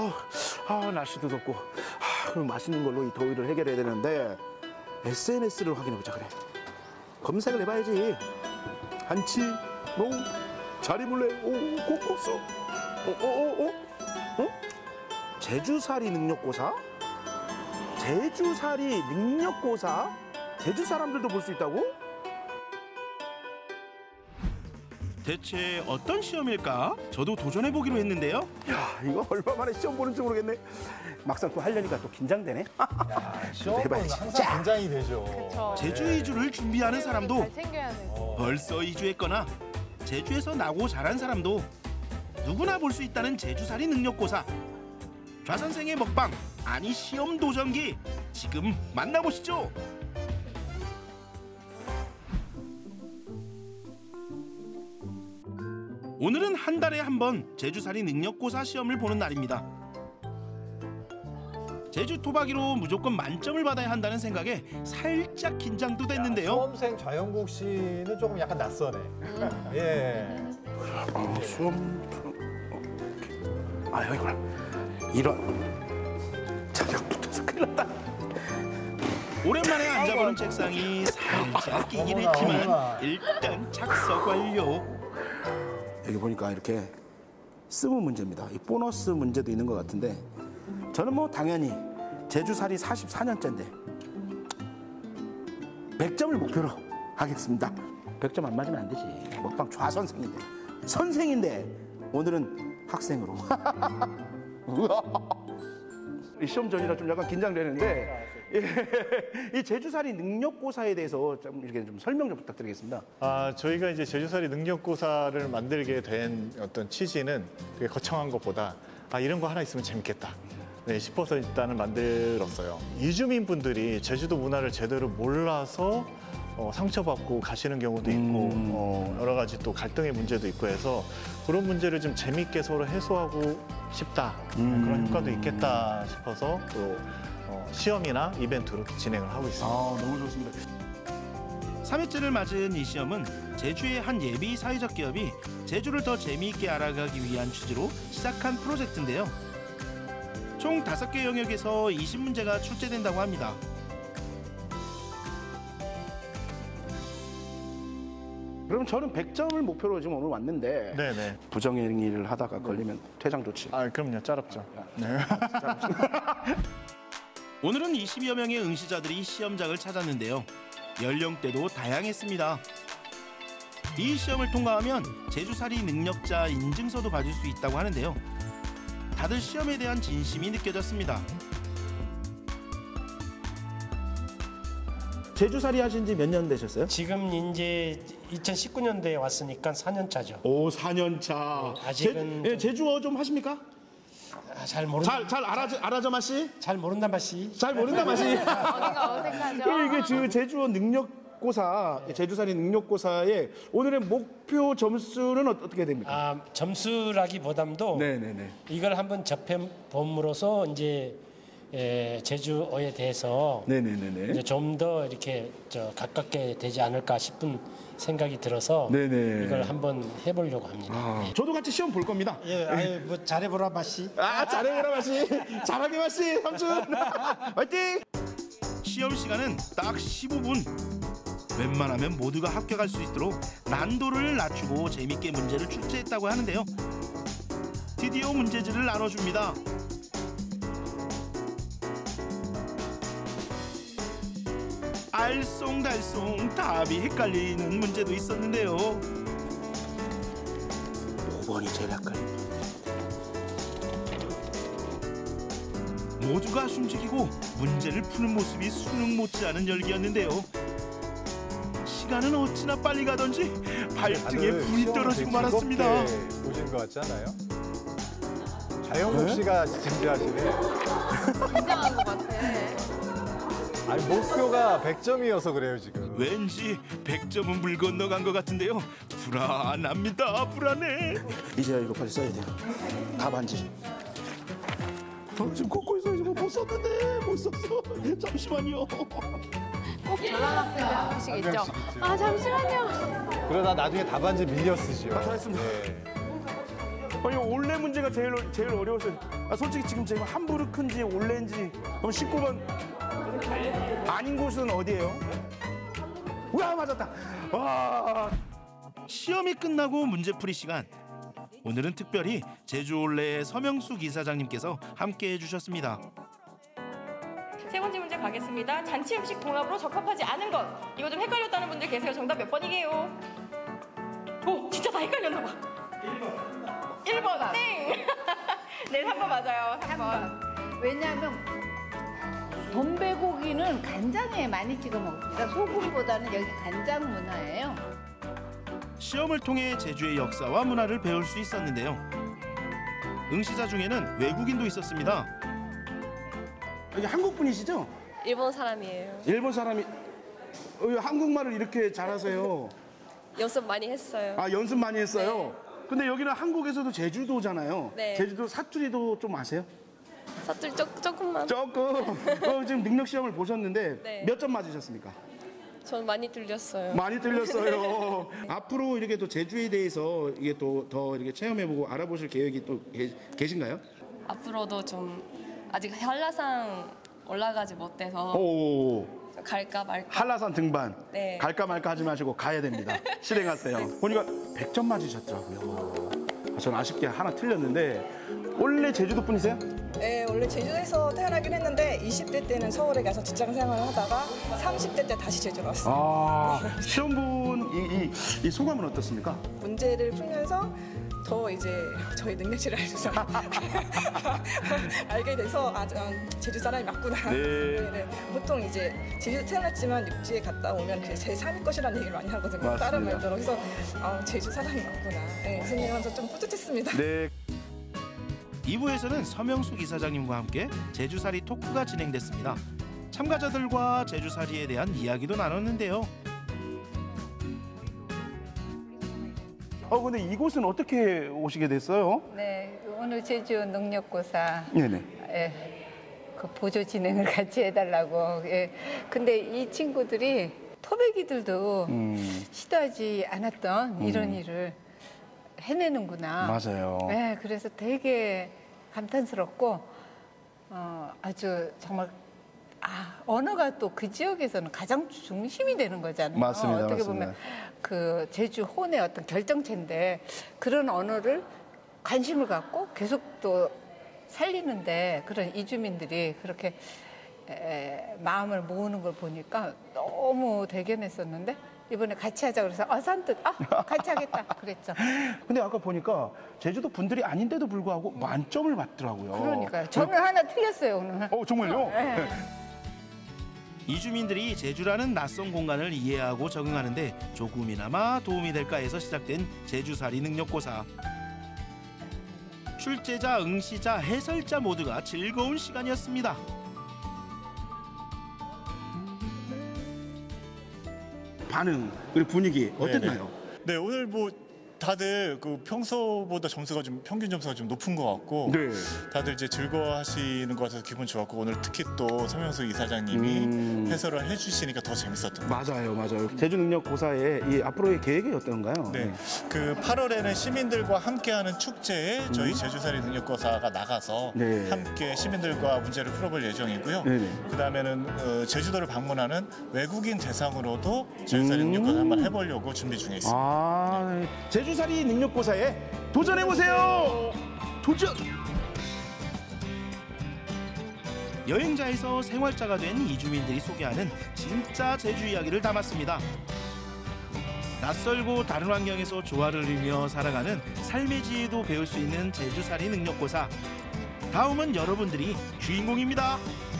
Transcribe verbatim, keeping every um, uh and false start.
아, 아 날씨도 덥고 아, 그럼 맛있는 걸로 이 더위를 해결해야 되는데 에스엔에스를 확인해보자. 그래, 검색을 해봐야지. 한치, 노, 자리물레, 오, kokoksu, 어, 어, 어, 어? 어? 제주살이 능력고사? 제주살이 능력고사? 제주 사람들도 볼 수 있다고? 대체 어떤 시험일까? 저도 도전해보기로 했는데요. 야, 이거 얼마 만에 시험 보는지 모르겠네. 막상 또 하려니까 또 긴장되네. 야, 시험은 해봐야지. 항상 자. 긴장이 되죠. 그쵸. 제주 네. 이주를 준비하는 사람도 잘 챙겨야 되고. 벌써 이주했거나 제주에서 나고 자란 사람도 누구나 볼 수 있다는 제주살이 능력고사. 좌선생의 먹방, 아니 시험 도전기, 지금 만나보시죠. 오늘은 한 달에 한 번 제주살이 능력고사 시험을 보는 날입니다. 제주 토박이로 무조건 만점을 받아야 한다는 생각에 살짝 긴장도 됐는데요. 수험생 좌영국 씨는 조금 약간 낯서네. 예. 어, 수험, 수험. 아, 여기구나. 이런 자격 붙어서 큰일 났다. 오랜만에 앉아보는 책상이 살짝 끼긴 어머나, 했지만 어머나. 일단 착석 완료. 여기 보니까 이렇게 스무 문제입니다. 이 보너스 문제도 있는 것 같은데 저는 뭐 당연히 제주살이 사십사 년째인데 백 점을 목표로 하겠습니다. 백 점 안 맞으면 안 되지. 먹방 좌선생인데, 선생인데 오늘은 학생으로. 이 시험 전이라 좀 약간 긴장되는데 예, 이 제주살이 능력고사에 대해서 좀 이렇게 좀 설명 좀 부탁드리겠습니다. 아, 저희가 이제 제주살이 능력고사를 만들게 된 어떤 취지는 되게 거창한 것보다 아, 이런 거 하나 있으면 재밌겠다. 네, 싶어서 일단은 만들었어요. 이주민 분들이 제주도 문화를 제대로 몰라서 어, 상처받고 가시는 경우도 있고 음. 어, 여러 가지 또 갈등의 문제도 있고 해서 그런 문제를 좀 재밌게 서로 해소하고 싶다. 음. 그런 효과도 있겠다 싶어서 또 어, 시험이나 이벤트로 진행을 하고 있습니다. 아, 너무 좋습니다. 삼 회째를 맞은 이 시험은 제주의 한 예비 사회적 기업이 제주를 더 재미있게 알아가기 위한 취지로 시작한 프로젝트인데요. 총 다섯 개 영역에서 이십 문제가 출제된다고 합니다. 그럼 저는 백 점을 목표로 지금 오늘 왔는데 네네. 부정행위를 하다가 걸리면 퇴장 조치. 아, 그럼요. 짜랍죠. 네. 오늘은 이십여 명의 응시자들이 시험장을 찾았는데요. 연령대도 다양했습니다. 이 시험을 통과하면 제주살이 능력자 인증서도 받을 수 있다고 하는데요. 다들 시험에 대한 진심이 느껴졌습니다. 제주살이 하신 지 몇 년 되셨어요? 지금 이제 이천십구 년도에 왔으니까 사 년 차죠. 오, 사 년 차. 네, 아직은 제, 예, 제주어 좀 하십니까? 아, 잘 모르 잘, 잘 알아죠, 알아죠, 맛이? 잘 모른단 맛이. 잘 모른다, 맛이. 어디가 어색하죠? 이게 저 제주어 능력고사, 제주살이 능력고사의 오늘의 목표 점수는 어- 어떻게 됩니까? 아, 점수라기보담도 네네네. 이걸 한번 접해 봄으로써 이제 에, 제주어에 대해서 네네네네. 이제 좀 더 이렇게 저 가깝게 되지 않을까 싶은 생각이 들어서 네네. 이걸 한번 해보려고 합니다. 아, 저도 같이 시험 볼 겁니다. 예, 아유 뭐 잘해보라 맛이. 아, 잘해보라, 맛이. 잘하게, 맛이. 삼촌. 화이팅! 시험 시간은 딱 십오 분. 웬만하면 모두가 합격할 수 있도록 난도를 낮추고 재밌게 문제를 출제했다고 하는데요. 드디어 문제지를 나눠줍니다. 알쏭달쏭 답이 헷갈리는 문제도 있었는데요. 오 번이 제일 헷갈립니다. 모두가 숨죽이고 문제를 푸는 모습이 수능 못지않은 열기였는데요. 시간은 어찌나 빨리 가던지 발등에 다들 불이 시험을 떨어지고 되게 말았습니다. 즐겁게 보신 것 같지 않아요? 자영국 씨가 진지하시네. 긴장한 것 같아. 아니, 목표가 백 점이어서 그래요, 지금. 왠지 백 점은 물 건너간 것 같은데요. 불안합니다. 불안해. 이제 이거 빨리 써야 돼요. 답안지. 어, 지금 꽂고 있어요. 지금 못 썼는데 못 썼어. 잠시만요. 꼭 전환 학생들 한 명씩 있죠? 아, 잠시만요. 그러다 나중에 답안지 밀려 쓰죠. 아, 잘했습니다. 네. 아니 원래 문제가 제일 제일 어려웠어요. 아, 솔직히 지금 제가 함부르크인지 올레인지 그럼 십구 번 아닌 곳은 어디예요? 우와 맞았다. 와. 시험이 끝나고 문제풀이 시간. 오늘은 특별히 제주올레의 서명숙 이사장님께서 함께해 주셨습니다. 세 번째 문제 가겠습니다. 잔치 음식 봉합으로 적합하지 않은 것. 이거 좀 헷갈렸다는 분들 계세요. 정답 몇 번이게요? 오, 진짜 다 헷갈렸나 봐. 일 번. 일 번. 땡. 네, 삼 번 맞아요. 삼 번. 왜냐하면 돈베고기는 간장에 많이 찍어 먹습니다. 소금보다는 여기 간장 문화예요. 시험을 통해 제주의 역사와 문화를 배울 수 있었는데요. 응시자 중에는 외국인도 있었습니다. 이게 한국 분이시죠? 일본 사람이에요. 일본 사람이 어, 왜 한국말을 이렇게 잘하세요? 연습 많이 했어요. 아 연습 많이 했어요. 근데 여기는 한국에서도 제주도잖아요. 네. 제주도 사투리도 좀 아세요? 사투리 조, 조금만. 조금. 어, 지금 능력 시험을 보셨는데 네. 몇 점 맞으셨습니까? 전 많이 들렸어요. 많이 틀렸어요. 앞으로 이렇게 또 제주에 대해서 이게 또 더 이렇게 체험해보고 알아보실 계획이 또 계, 계신가요? 앞으로도 좀 아직 한라산 올라가지 못해서 오. 갈까 말까. 한라산 등반. 네. 갈까 말까 하지 마시고 가야 됩니다. 실행하세요. 보니까 백 점 맞으셨더라고요. 아, 저는 아쉽게 하나 틀렸는데 원래 제주도 분이세요? 네, 원래 제주에서 태어나긴 했는데 이십 대 때는 서울에 가서 직장 생활을 하다가 삼십 대 때 다시 제주로 왔어요. 아, 시험 본 이 이, 이 소감은 어떻습니까? 문제를 풀면서 더 이제 저희 능력치를 알면서 알게 돼서 아, 아, 제주 사람이 맞구나. 네. 네. 보통 이제 제주 태어났지만 육지에 갔다 오면 그게 제 삶의 것이라는 얘기를 많이 하거든요. 맞습니다. 다른 말대로. 그래서 아, 제주 사람이 맞구나. 네, 교수님한테 좀 뿌듯했습니다. 네. 이 부에서는 서명숙 이사장님과 함께 제주살이 토크가 진행됐습니다. 참가자들과 제주살이에 대한 이야기도 나눴는데요. 어 근데 이곳은 어떻게 오시게 됐어요? 네, 오늘 제주 능력고사 네네. 예, 그 보조 진행을 같이 해달라고. 예. 근데 이 친구들이 토백이들도 음, 시도하지 않았던 이런 일을 해내는구나. 맞아요. 네, 그래서 되게 감탄스럽고 어, 아주 정말 아, 언어가 또 그 지역에서는 가장 중심이 되는 거잖아요. 맞습니다, 어떻게 맞습니다. 보면 그 제주 혼의 어떤 결정체인데 그런 언어를 관심을 갖고 계속 또 살리는데 그런 이주민들이 그렇게 에, 마음을 모으는 걸 보니까 너무 대견했었는데 이번에 같이 하자 그래서 아 산뜻 아 같이 하겠다 그랬죠. 근데 아까 보니까 제주도 분들이 아닌데도 불구하고 만점을 받더라고요. 그러니까요. 저는 하나 틀렸어요 오늘. 어 정말요? 네. 이주민들이 제주라는 낯선 공간을 이해하고 적응하는데 조금이나마 도움이 될까 해서 시작된 제주살이 능력고사. 출제자, 응시자, 해설자 모두가 즐거운 시간이었습니다. 반응 그리고 분위기 어땠나요? 네, 오늘 뭐 다들 그 평소보다 점수가 좀 평균 점수가 좀 높은 것 같고 네. 다들 이제 즐거워하시는 것 같아서 기분 좋았고 오늘 특히 또 서명숙 이사장님이 음. 해설을 해주시니까 더 재밌었던 것 같아요. 맞아요, 맞아요. 제주 능력고사의 이 앞으로의 계획이 어떤가요? 네, 그 팔월에는 시민들과 함께하는 축제에 저희 제주살이 능력고사가 나가서 네. 함께 시민들과 문제를 풀어볼 예정이고요. 네네. 그 다음에는 어, 제주도를 방문하는 외국인 대상으로도 제주살이 음. 능력고사 한번 해보려고 준비 중에 있습니다. 아, 제주살이 능력고사에 도전해 보세요. 도전. 여행자에서 생활자가 된 이주민들이 소개하는 진짜 제주 이야기를 담았습니다. 낯설고 다른 환경에서 조화를 이루며 살아가는 삶의 지혜도 배울 수 있는 제주살이 능력고사. 다음은 여러분들이 주인공입니다.